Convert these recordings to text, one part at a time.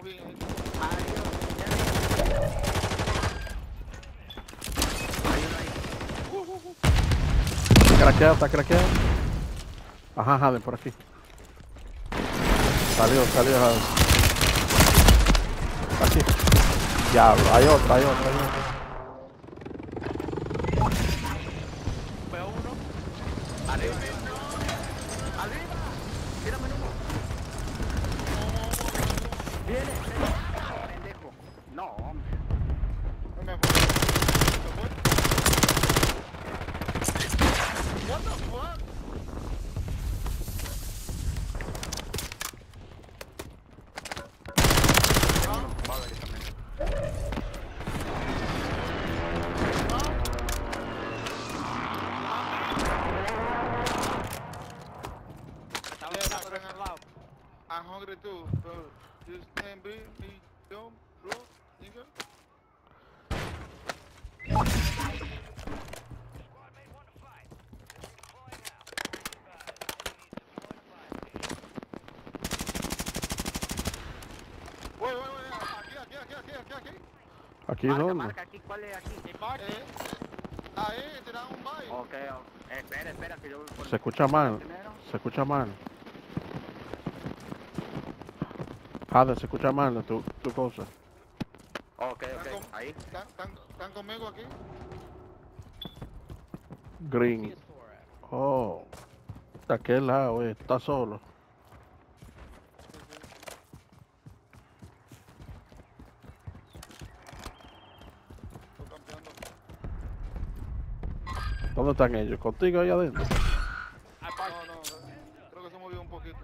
estamos bien. Está craqueado. Ajá, Jaden, por aquí. Salió, Jaden. Aquí. Diablo, hay otro. Veo uno. Arriba. Tírame el humo. Viene. Pendejo. No, hombre. Me fue. What the fuck? I'm hungry too, bro. Just can't beat me, dumb, bro, nigga. Wait, aquí. Aquí dónde. Marca aquí, ¿cuál es aquí? Ahí, te dan un bye. Ok, espera que yo... Se escucha mal. Jaden, se escucha mal tu cosa. Ok, ahí. ¿Están conmigo aquí? Green. Oh. De aquel lado, está solo. Estoy campeando. ¿Dónde están ellos? ¿Contigo ahí adentro? No, creo que se movió un poquito.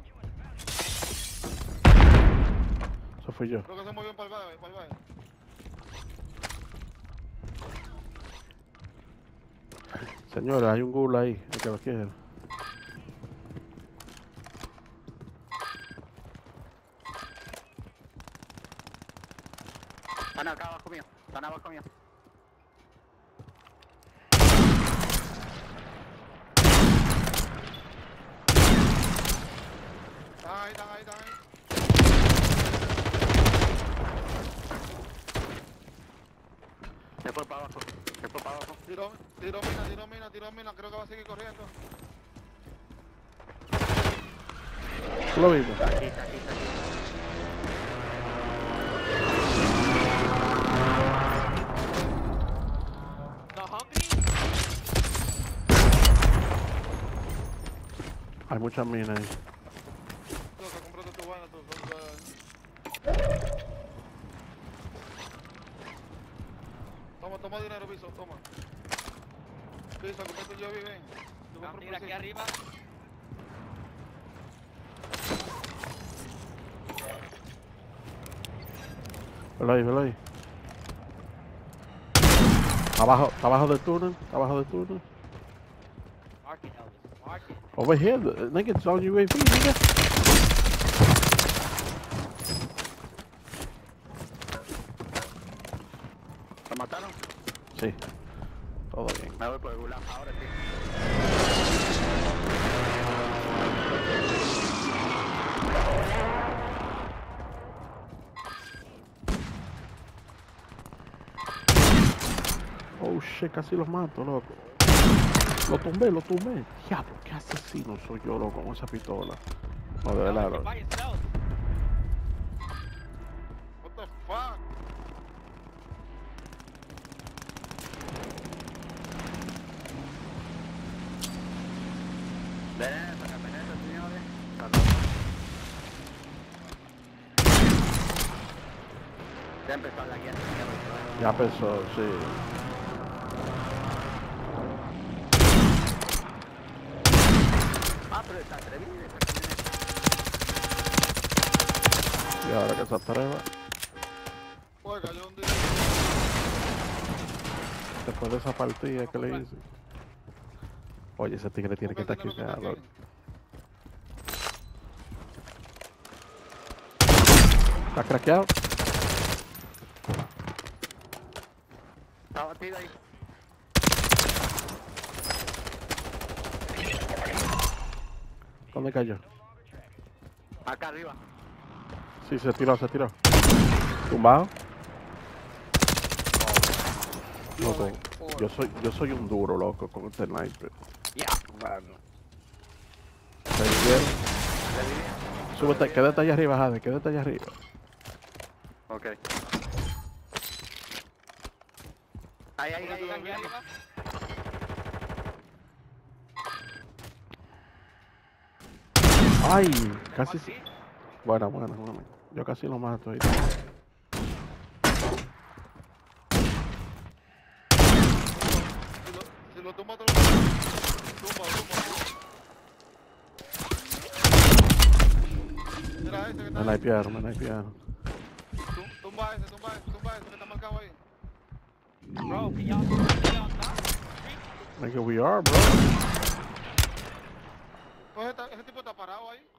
Eso fui yo. Creo que se movió para el baile. Señores, hay un ghoul ahí, el que lo quiere. Están acá abajo mío. Están ahí. Se fue para abajo. Tiró mina, creo que va a seguir corriendo. ¿Lo vimos? Aquí. No hungry. Hay muchas minas ahí. Comprate tu vaina, Toma dinero, Piso, toma. Piso, comprate yo, ven. Mira aquí arriba. Velo ahí. Abajo del túnel. Mark it, Elvis. Mark it. Over here, nigga, it's on UAV, nigga. ¿Lo mataron? Sí. Todo bien. Me voy por el gulag ahora sí. Oh shit, casi los mato, loco. Lo tumbé. Diablo, qué asesino soy yo, loco, con esa pistola. No, de verdad, loco. By yourself. What the fuck? Ven, para penetrar, señores. Ya empezó la guía. Ya empezó, sí. Pero está atrevido. Y ahora que se atreva, Pues cayó un día. después de esa partida que le hice. Oye, ese tigre tiene que estar aquí, Busca el dinero loco. que ¿Está craqueado? Está batido ahí. ¿Dónde cayó? Acá arriba. Sí, se tiró, se tiró. ¿Tumbado? Loco, yo soy un duro, loco, con este sniper. Ya. Mano. ¿Se vivieron? Súbete, quédate allá arriba, Jade, quédate allá arriba. Ok. Ahí, ahí, ahí, Aquí ahí. arriba. Ay, casi. Aquí. Bueno. Yo casi lo mato ahí. Si lo tumba, tumba. Mira ese que está Me ahí. snipearon. Tumba ese que está marcado ahí. Bro, can y'all stop? Nigga, we are, bro. Pues ese tipo está parado ahí.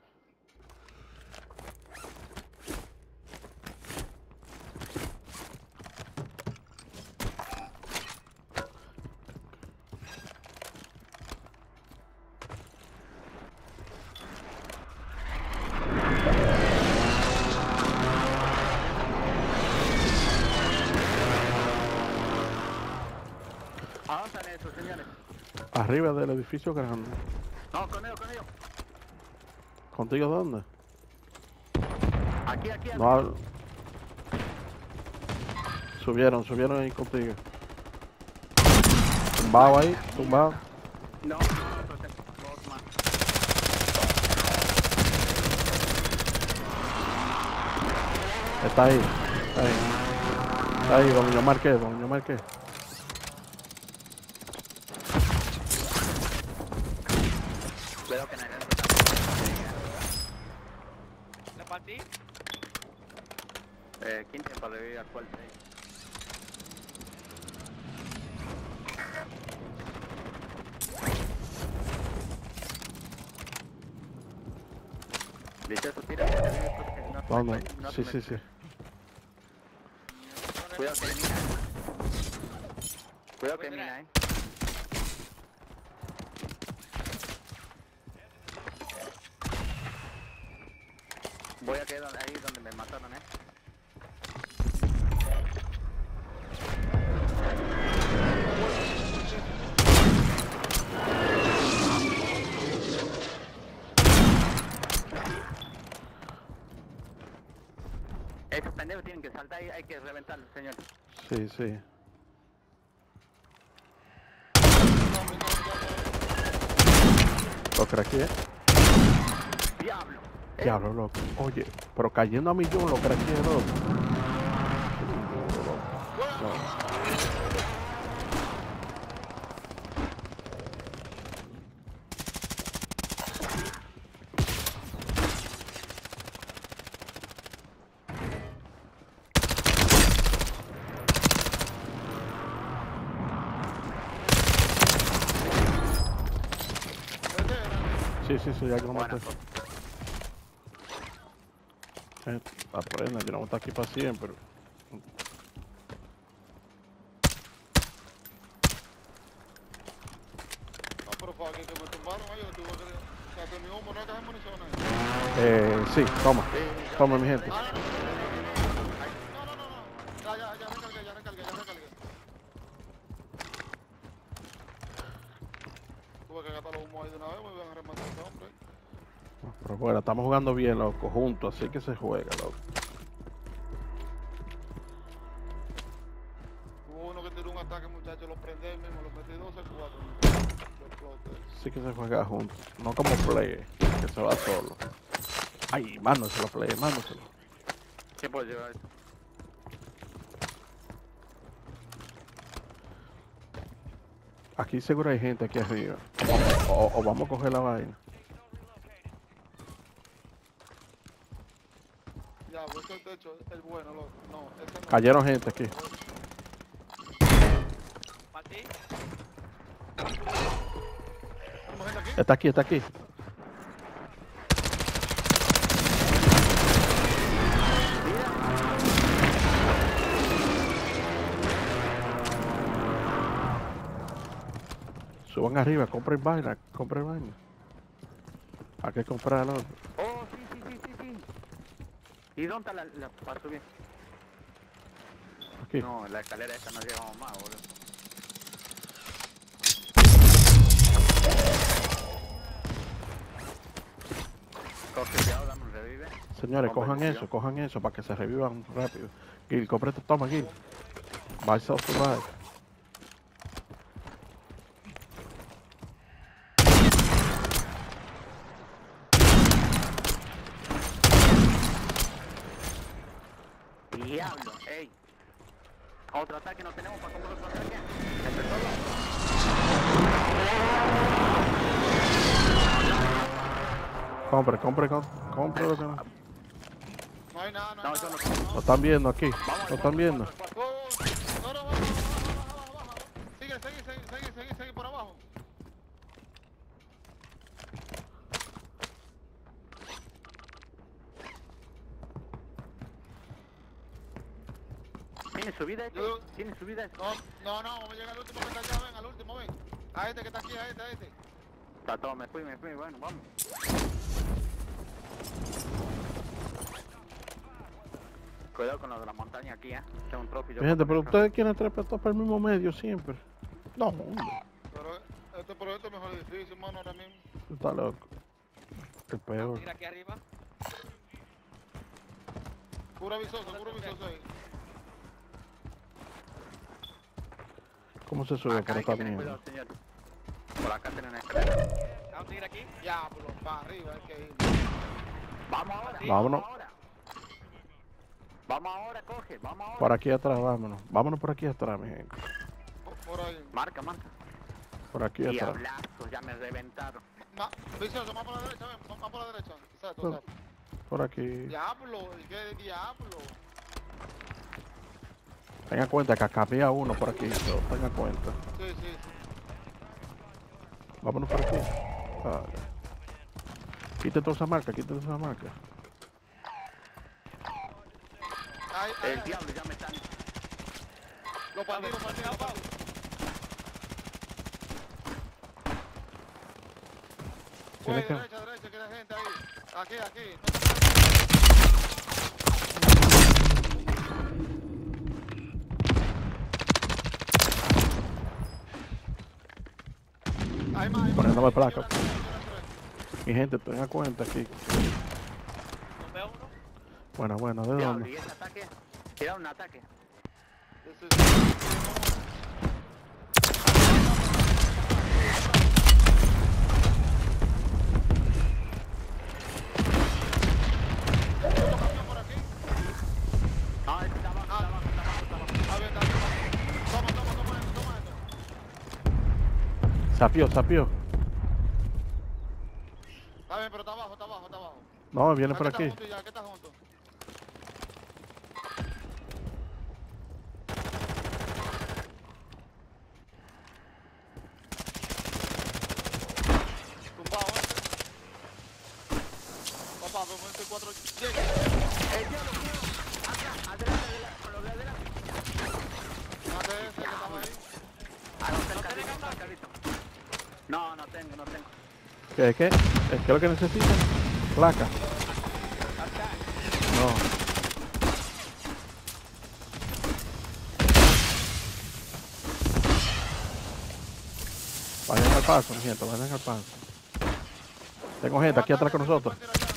¿A dónde están esos señores? Arriba del edificio grande. No, con ellos, con ellos. ¿Contigo dónde? Aquí, aquí. No. Subieron ahí contigo. Tumbado ahí, tumbado. No, dos más. Está ahí. Está ahí, donde yo marqué. Cuidado que nadie ¿Le partí? 15 para revivir al cual 6. ¿Viste eso? Tira. ¿Dónde? No Sí. Cuidado que mina. Cuidado que mina, Voy a quedar ahí donde me mataron, Esos pendejos tienen que saltar y hay que reventarlos, señor. Sí. Lo craqué. ¡Diablo! Diablo, loco. Oye, pero cayendo a millón lo craqué, loco. No. Sí, ya que lo maté. Aprenda, yo no voy a estar aquí para siempre. No, pero fue aquí que me tumbaron ahí. Yo tuve que... O sea, que mi humo no caja munición ahí. Sí, toma mi gente. No. Ya recargué. Tuve que gastar los humos ahí de una vez, me iban a rematar a ese hombre. Pero bueno, estamos jugando bien, loco, juntos, así que se juega, loco. Hubo uno que tiró un ataque, muchachos, lo prendí ahí mismo, lo metí 12 a 4. Lo exploté. Sí que se juega juntos, no como play, que se va solo. Ay, mándoselo, play, mándoselo. ¿Qué puedo llevar eso? Aquí seguro hay gente aquí arriba. O vamos a coger la vaina. Ya, busca el techo, el bueno, loco. No, ese no. Cayeron gente aquí. ¿Partí? ¿Tenemos gente aquí? Está aquí. Suban arriba, compren vaina. Hay que comprar, loco. Oh, sí. ¿Y dónde está la para subir? Aquí. No, la escalera esta no llegamos más, boludo. Coge, cuidado, dame un revive. Señores, Hombre, cojan eso para que se revivan rápido. Gil, cómprate, toma, Gil. Buy self survive. Diablo, ey. Otro ataque no tenemos para comprar otro ataque. Empezó Compre lo que no. No hay nada, no hay No, yo nada. no. Lo están viendo aquí. Vamos, Lo están viendo. No, no, baja. Sigue por abajo. ¿Tiene subida este? Yo- ¿Tiene subida este? No, vamos a llegar al último que está allá, ven, al último, ven. A este que está aquí, a este. Está todo, me fui, bueno, vamos. Cuidado con lo de la montaña aquí, Este es un trophy. yo Gente, puedo pero poner ustedes quieren trepar por el mismo medio siempre. No, hombre. Pero este es mejor edificio, hermano, ahora mismo. Tú estás loco. El peor. Mira aquí arriba. Puro visoso ahí. ¿Cómo se sube acá por hay que esta tener mierda? cuidado, señor. Por acá tiene una escalera. Vamos a seguir aquí. Diablo, para arriba hay que ir. Vamos ahora. Vámonos. Vamos ahora, coge, vamos ahora. Por aquí atrás, vámonos. Vámonos por aquí atrás, mi gente. Por ahí. Marca. Por aquí atrás. Diablazos, ya me reventaron. Visoso, más por la derecha, ven, más por la derecha. Exacto, Bueno. Por aquí. Diablo, ¿y qué diablo? Tenga cuenta que acá había uno por aquí. Tenga cuenta. Sí. Vámonos por aquí. Vale. Quítate toda esa marca, Ahí, El diablo ya me están. Lo partí. Tienes que- Derecha, queda gente ahí. Aquí. Hay más. Poniéndome placa. Mi gente, tenga cuenta aquí. ¿No veo uno? Buena, ¿de Diablo, dónde? y ese ataque. Tira un ataque. Ah, este está abajo. A ver, dale. Toma esto. Sapió. Está bien, pero está abajo. No, viene por aquí. ¿Qué está junto? Tumbado Papá, vamos a 4. El diablo, acá, adelante, con lo de adelante. Mate ese que estaba ahí. Ah, no tengo carrito. No tengo. ¿Qué es lo que necesita? Placa. No. Vayan al paso, mi gente, vayan al paso. Tengo gente aquí atrás con nosotros.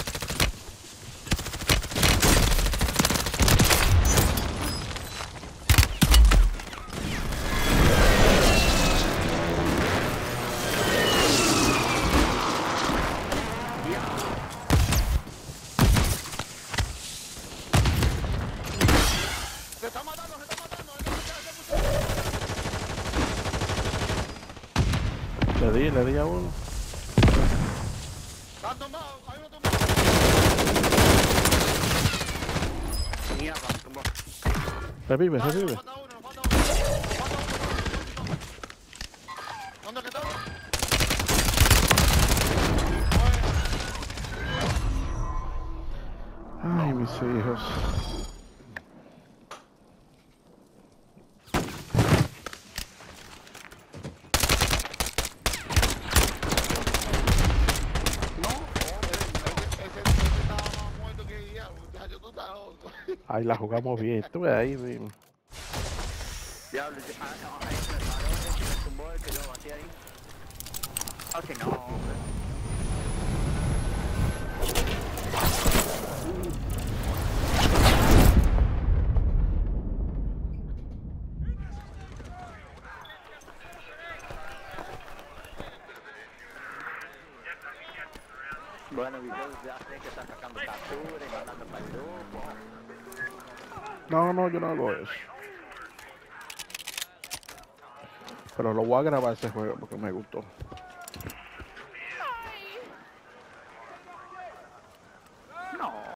Se está matando. Le di a uno. Están tumbados, hay uno tumbado. Mierda, tumbó. Revive. Nos falta uno. ¿Dónde que está? Ay, mis hijos. Ese estaba más muerto que guiado, muchacho, tú estás Ahí la jugamos bien. Tú ves ahí, bien. Diablo, ¿a dónde se me tumbó el que lo batí ahí? Ah, que no, hombre. Bueno, videos ya sé que están sacando capturas y mandando para el grupo. No, yo no hago eso. Pero lo voy a grabar ese juego porque me gustó.